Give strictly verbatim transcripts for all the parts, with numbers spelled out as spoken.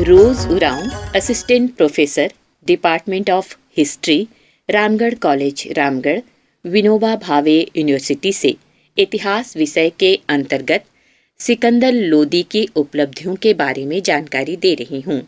Rose Oraon, assistant professor, department of history, Ramgarh college Ramgarh, Vinoba Bhave university से इतिहास विषय के अंतर्गत सिकंदर लोदी की उपलब्धियों के बारे में जानकारी दे रही हूँ।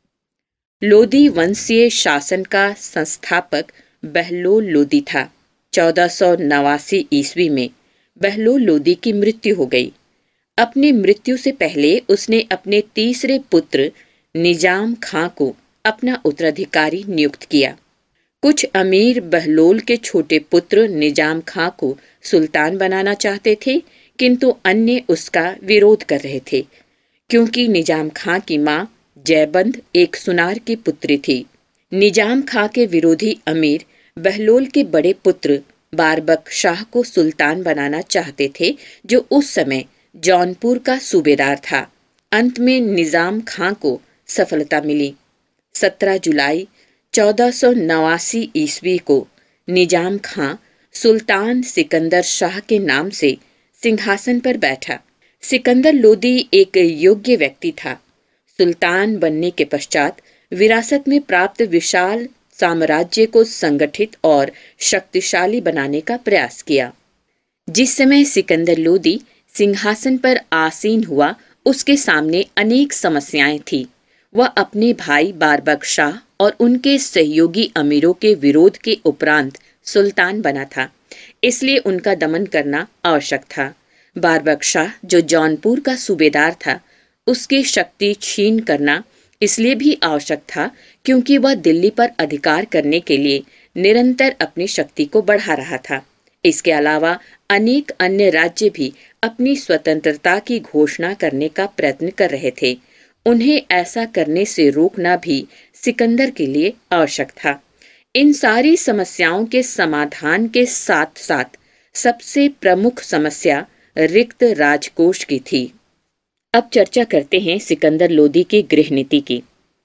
लोदी वंशीय शासन का संस्थापक बहलोल लोदी था। चौदह सौ नवासी ईस्वी में बहलोल लोदी की मृत्यु हो गई। अपनी मृत्यु से पहले उसने अपने तीसरे पुत्र निजाम खां को अपना उत्तराधिकारी नियुक्त किया। कुछ अमीर बहलोल के छोटे पुत्र निजाम खां को सुल्तान बनाना चाहते थे, किंतु अन्य उसका विरोध कर रहे थे, क्योंकि निजाम खां की मां जयबंद एक सुनार की पुत्री थी। निजाम खां के विरोधी अमीर बहलोल के बड़े पुत्र बारबक शाह को सुल्तान बनाना चाहते थे, जो उस समय जौनपुर का सूबेदार था। अंत में निजाम खां को सफलता मिली। सत्रह जुलाई चौदह सौ नवासी ईस्वी को निजाम खां सुल्तान सिकंदर शाह के नाम से सिंहासन पर बैठा। सिकंदर लोदी एक योग्य व्यक्ति था। सुल्तान बनने के पश्चात विरासत में प्राप्त विशाल साम्राज्य को संगठित और शक्तिशाली बनाने का प्रयास किया। जिस समय सिकंदर लोदी सिंहासन पर आसीन हुआ, उसके सामने अनेक समस्याएं थी। वह अपने भाई बारबक शाह और उनके सहयोगी अमीरों के विरोध के उपरांत सुल्तान बना था, इसलिए उनका दमन करना आवश्यक था। बारबक शाह, जो जौनपुर का सूबेदार था, उसकी शक्ति छीन करना इसलिए भी आवश्यक था क्योंकि वह दिल्ली पर अधिकार करने के लिए निरंतर अपनी शक्ति को बढ़ा रहा था। इसके अलावा अनेक अन्य राज्य भी अपनी स्वतंत्रता की घोषणा करने का प्रयत्न कर रहे थे। उन्हें ऐसा करने से रोकना भी सिकंदर के लिए आवश्यक था। इन सारी समस्याओं के समाधान के साथ साथ सबसे प्रमुख समस्या रिक्त राजकोष की थी। अब चर्चा करते हैं सिकंदर लोदी की गृह नीति की।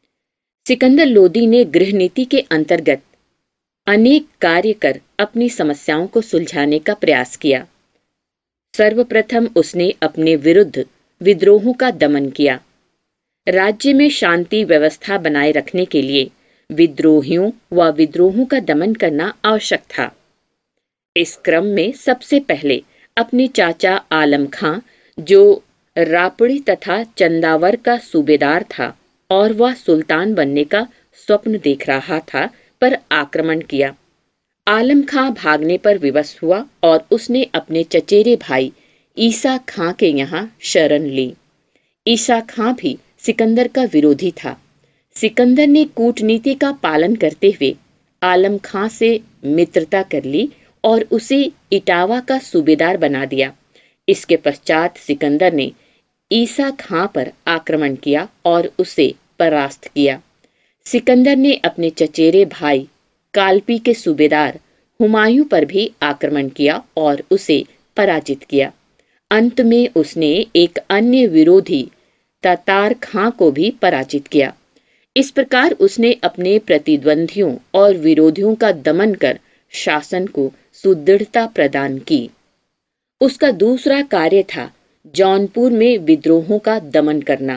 सिकंदर लोदी ने गृह नीति के अंतर्गत अनेक कार्य कर अपनी समस्याओं को सुलझाने का प्रयास किया। सर्वप्रथम उसने अपने विरुद्ध विद्रोहों का दमन किया। राज्य में शांति व्यवस्था बनाए रखने के लिए विद्रोहियों व विद्रोहों का दमन करना आवश्यक था। इस क्रम में सबसे पहले अपने चाचा आलम खां, जो रापड़ी तथा चंदावर का सूबेदार था और वह सुल्तान बनने का स्वप्न देख रहा था, पर आक्रमण किया। आलम खां भागने पर विवश हुआ और उसने अपने चचेरे भाई ईसा खां के यहाँ शरण ली। ईसा खां भी सिकंदर का विरोधी था। सिकंदर ने कूटनीति का पालन करते हुए आलम खां से मित्रता कर ली और उसे इटावा का सूबेदार बना दिया। इसके पश्चात सिकंदर ने ईसा खां पर आक्रमण किया और उसे परास्त किया। सिकंदर ने अपने चचेरे भाई कालपी के सूबेदार हुमायूं पर भी आक्रमण किया और उसे पराजित किया। अंत में उसने एक अन्य विरोधी तातार खां को भी पराजित किया। इस प्रकार उसने अपने प्रतिद्वंदियों और विरोधियों का दमन कर शासन को सुदृढ़ता प्रदान की। उसका दूसरा कार्य था जौनपुर में विद्रोहों का दमन करना।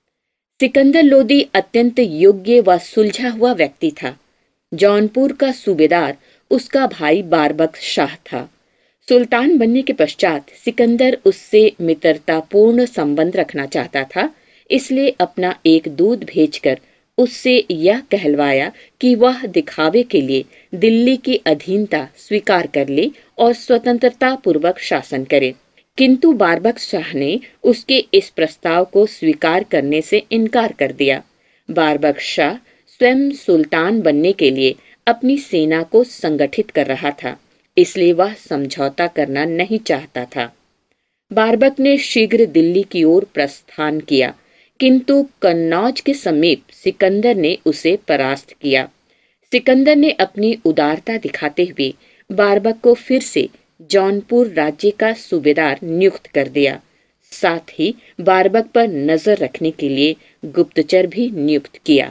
सिकंदर लोदी अत्यंत योग्य व सुलझा हुआ व्यक्ति था। जौनपुर का सूबेदार उसका भाई बारबक शाह था। सुल्तान बनने के पश्चात सिकंदर उससे मित्रतापूर्ण संबंध रखना चाहता था, इसलिए अपना एक दूत भेजकर उससे यह कहलवाया कि वह दिखावे के लिए दिल्ली की अधीनता स्वीकार कर ले और स्वतंत्रता पूर्वक शासन करे। किंतु बारबक शाह ने उसके इस प्रस्ताव को स्वीकार करने से इनकार कर दिया। बारबक शाह स्वयं सुल्तान बनने के लिए अपनी सेना को संगठित कर रहा था, इसलिए वह समझौता करना नहीं चाहता था। बारबक ने शीघ्र दिल्ली की ओर प्रस्थान किया, किंतु कन्नौज के समीप सिकंदर ने उसे परास्त किया। सिकंदर ने अपनी उदारता दिखाते हुए बारबक को फिर से जौनपुर राज्य का सूबेदार नियुक्त कर दिया। साथ ही बारबक पर नजर रखने के लिए गुप्तचर भी नियुक्त किया।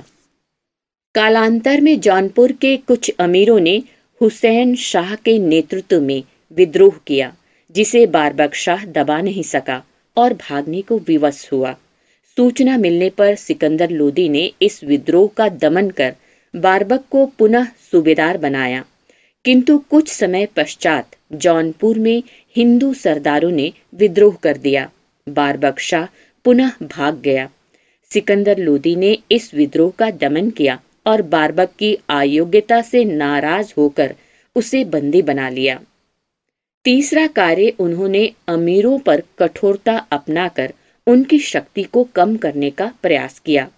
कालांतर में जौनपुर के कुछ अमीरों ने हुसैन शाह के नेतृत्व में विद्रोह किया, जिसे बारबक शाह दबा नहीं सका और भागने को विवश हुआ। सूचना मिलने पर सिकंदर लोदी ने इस विद्रोह का दमन कर बारबक को पुनः सूबेदार बनाया, किंतु कुछ समय पश्चात जौनपुर में हिंदू सरदारों ने विद्रोह कर दिया। बारबक शाह पुनः भाग गया। सिकंदर लोदी ने इस विद्रोह का दमन किया और बारबक की अयोग्यता से नाराज होकर उसे बंदी बना लिया। तीसरा कार्य, उन्होंने अमीरों पर कठोरता अपनाकर उनकी शक्ति को कम करने का प्रयास किया।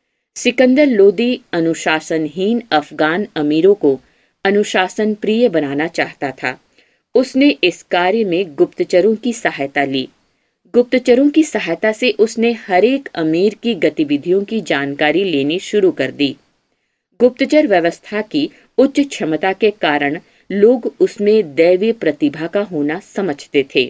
सिकंदर लोदी अनुशासनहीन अफगान अमीरों को अनुशासन प्रिय बनाना चाहता था। उसने इस कार्य में गुप्तचरों की सहायता ली। गुप्तचरों की सहायता से उसने हर एक अमीर की गतिविधियों की जानकारी लेनी शुरू कर दी। गुप्तचर व्यवस्था की उच्च क्षमता के कारण लोग उसमें दैवीय प्रतिभा का होना समझते थे।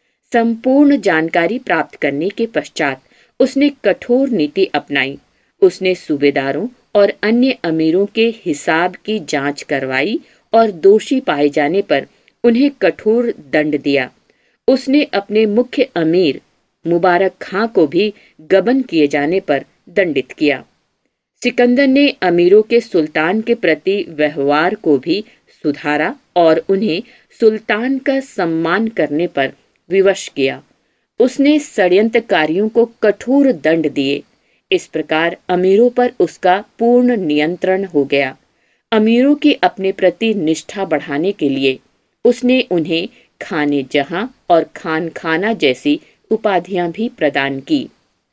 संपूर्ण जानकारी प्राप्त करने के पश्चात उसने कठोर नीति अपनाई। उसने सूबेदारों और अन्य अमीरों के हिसाब की जांच करवाई और दोषी पाए जाने पर उन्हें कठोर दंड दिया। उसने अपने मुख्य अमीर मुबारक खां को भी गबन किए जाने पर दंडित किया। सिकंदर ने अमीरों के सुल्तान के प्रति व्यवहार को भी सुधारा और उन्हें सुल्तान का सम्मान करने पर विवश किया। उसने षड्यंत्रकारियों को कठोर दंड दिए। इस प्रकार अमीरों पर उसका पूर्ण नियंत्रण हो गया। अमीरों की अपने प्रति निष्ठा बढ़ाने के लिए उसने उन्हें खाने जहां और खान खाना जैसी उपाधियां भी प्रदान की।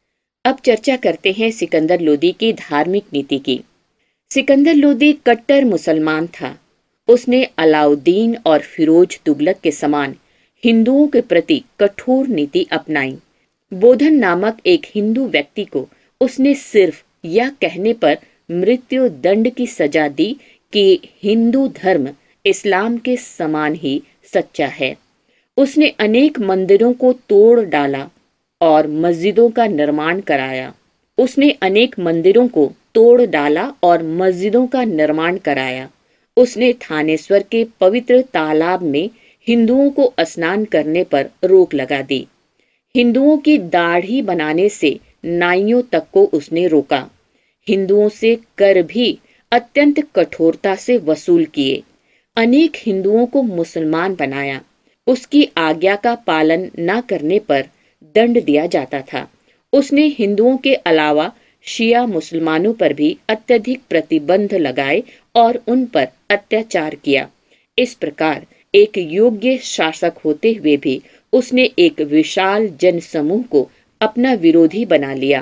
अब चर्चा करते हैं सिकंदर लोदी की धार्मिक नीति की। सिकंदर लोदी कट्टर मुसलमान था। उसने अलाउद्दीन और फिरोज तुगलक के समान हिंदुओं के प्रति कठोर नीति अपनाई। बोधन नामक एक हिंदू व्यक्ति को उसने सिर्फ यह कहने पर मृत्यु दंड की सजा दी कि हिंदू धर्म इस्लाम के समान ही सच्चा है। उसने अनेक मंदिरों को तोड़ डाला और मस्जिदों का निर्माण कराया। उसने अनेक मंदिरों को तोड़ डाला और मस्जिदों का निर्माण कराया। उसने थानेश्वर के पवित्र तालाब में हिंदुओं को स्नान करने पर रोक लगा दी। हिंदुओं की दाढ़ी बनाने से नाइयों तक को उसने रोका। हिंदुओं से कर भी अत्यंत कठोरता से वसूल किए। अनेक हिंदुओं को मुसलमान बनाया। उसकी आज्ञा का पालन न करने पर दंड दिया जाता था। उसने हिंदुओं के अलावा शिया मुसलमानों पर भी अत्यधिक प्रतिबंध लगाए और उन पर अत्याचार किया। इस प्रकार एक योग्य शासक होते हुए भी उसने एक विशाल जनसमूह को अपना विरोधी बना लिया।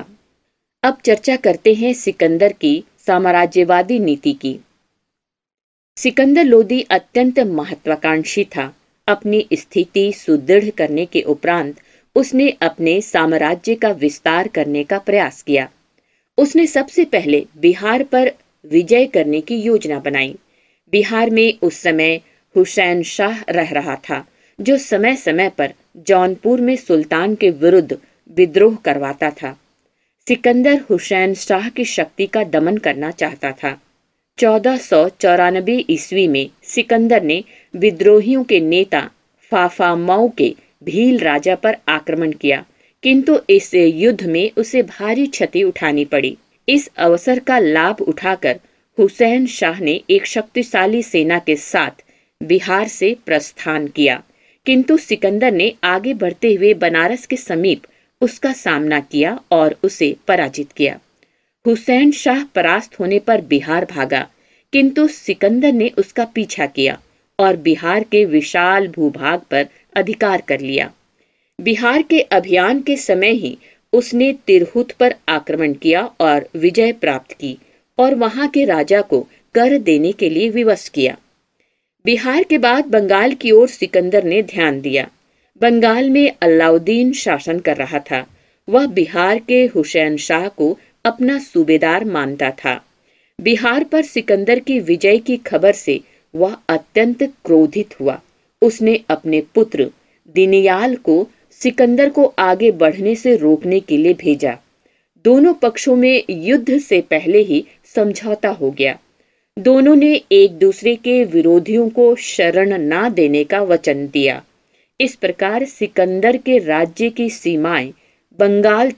अब चर्चा करते हैं सिकंदर की साम्राज्यवादी नीति की। सिकंदर लोदी अत्यंत महत्वाकांक्षी था। अपनी स्थिति सुदृढ़ करने के उपरांत उसने अपने साम्राज्य का विस्तार करने का प्रयास किया। उसने सबसे पहले बिहार पर विजय करने की योजना बनाई। बिहार में उस समय हुसैन शाह रह रहा था, जो समय समय पर जौनपुर में सुल्तान के विरुद्ध विद्रोह करवाता था। सिकंदर हुसैन शाह की शक्ति का दमन करना चाहता था। चौदह सौ चौरानबे ईस्वी में सिकंदर ने विद्रोहियों के नेता फाफामऊ के भील राजा पर आक्रमण किया, किंतु इस युद्ध में उसे भारी क्षति उठानी पड़ी। इस अवसर का लाभ उठाकर हुसैन शाह ने एक शक्तिशाली सेना के साथ बिहार से प्रस्थान किया, किंतु सिकंदर ने आगे बढ़ते हुए बनारस के समीप उसका सामना किया और उसे पराजित किया। हुसैन शाह परास्त होने पर बिहार भागा, किंतु सिकंदर ने उसका पीछा किया और बिहार के विशाल भूभाग पर अधिकार कर लिया। बिहार के अभियान के समय ही उसने तिरहुत पर आक्रमण किया और विजय प्राप्त की और वहां के राजा को कर देने के लिए विवश किया। बिहार के बाद बंगाल की ओर सिकंदर ने ध्यान दिया। बंगाल में अलाउद्दीन शासन कर रहा था। वह बिहार के हुसैन शाह को अपना सूबेदार मानता था। बिहार पर सिकंदर की विजय की खबर से वह अत्यंत क्रोधित हुआ। उसने अपने पुत्र दिनियाल को सिकंदर को आगे बढ़ने से रोकने के लिए भेजा। दोनों पक्षों में युद्ध से पहले ही समझौता हो गया। दोनों ने एक दूसरे के विरोधियों को शरण न देने का वचन दिया। इस प्रकार सिकंदर के राज्य की सीमाएं बंगाल तक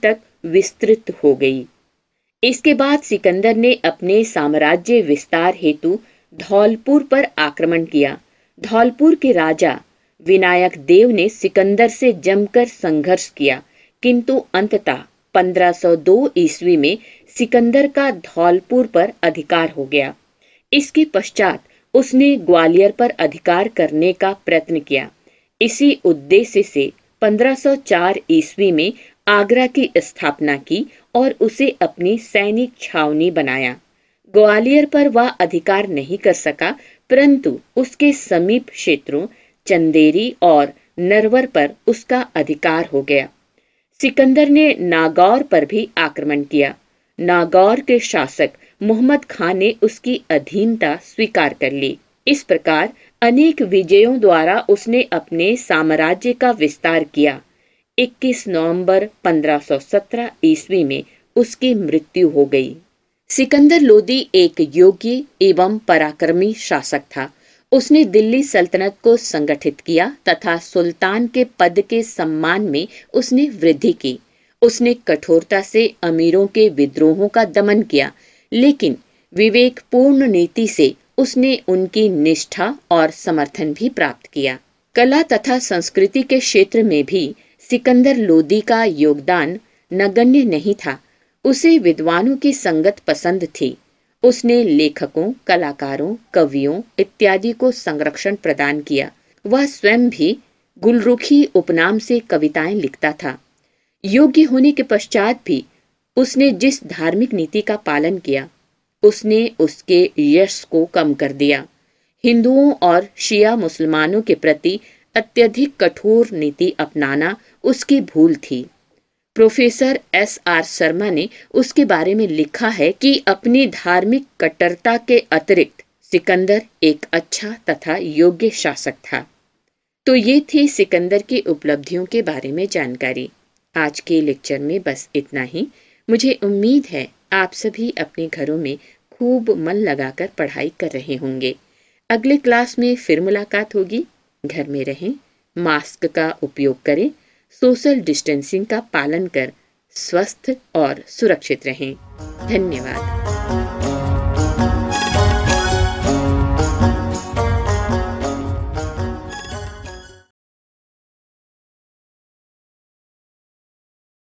विस्तृत हो गई। इसके बाद सिकंदर ने अपने साम्राज्य विस्तार हेतु धौलपुर पर आक्रमण किया। धौलपुर के राजा विनायक देव ने सिकंदर से जमकर संघर्ष किया, किंतु अंततः पंद्रह सौ दो ईस्वी में सिकंदर का धौलपुर पर अधिकार हो गया। इसके पश्चात उसने ग्वालियर पर अधिकार करने का प्रयत्न किया। इसी उद्देश्य से पंद्रह सौ चार ईस्वी में आगरा की स्थापना की और उसे अपनी सैनिक छावनी बनाया। ग्वालियर पर वह अधिकार नहीं कर सका, परंतु उसके समीप क्षेत्रों चंदेरी और नरवर पर उसका अधिकार हो गया। सिकंदर ने नागौर पर भी आक्रमण किया। नागौर के शासक मोहम्मद खान ने उसकी अधीनता स्वीकार कर ली। इस प्रकार अनेक विजयों द्वारा उसने अपने साम्राज्य का विस्तार किया। इक्कीस नवंबर पंद्रह सौ सत्रह ईस्वी में उसकी मृत्यु हो गई। सिकंदर लोदी एक योग्य एवं पराक्रमी शासक था। उसने दिल्ली सल्तनत को संगठित किया तथा सुल्तान के पद के सम्मान में उसने वृद्धि की। उसने कठोरता से अमीरों के विद्रोहों का दमन किया, लेकिन विवेकपूर्ण नीति से उसने उनकी निष्ठा और समर्थन भी प्राप्त किया। कला तथा संस्कृति के क्षेत्र में भी सिकंदर लोदी का योगदान नगण्य नहीं था। उसे विद्वानों की संगत पसंद थी। उसने लेखकों, कलाकारों, कवियों इत्यादि को संरक्षण प्रदान किया। वह स्वयं भी गुलरुखी उपनाम से कविताएं लिखता था। योग्य होने के पश्चात भी उसने जिस धार्मिक नीति का पालन किया, उसने उसके यश को कम कर दिया। हिंदुओं और शिया मुसलमानों के प्रति अत्यधिक कठोर नीति अपनाना उसकी भूल थी। प्रोफेसर एस आर शर्मा ने उसके बारे में लिखा है कि अपनी धार्मिक कट्टरता के अतिरिक्त सिकंदर एक अच्छा तथा योग्य शासक था। तो ये थी सिकंदर की उपलब्धियों के बारे में जानकारी। आज के लेक्चर में बस इतना ही। मुझे उम्मीद है आप सभी अपने घरों में खूब मन लगाकर पढ़ाई कर रहे होंगे। अगले क्लास में फिर मुलाकात होगी। घर में रहें, मास्क का उपयोग करें, सोशल डिस्टेंसिंग का पालन कर स्वस्थ और सुरक्षित रहें। धन्यवाद।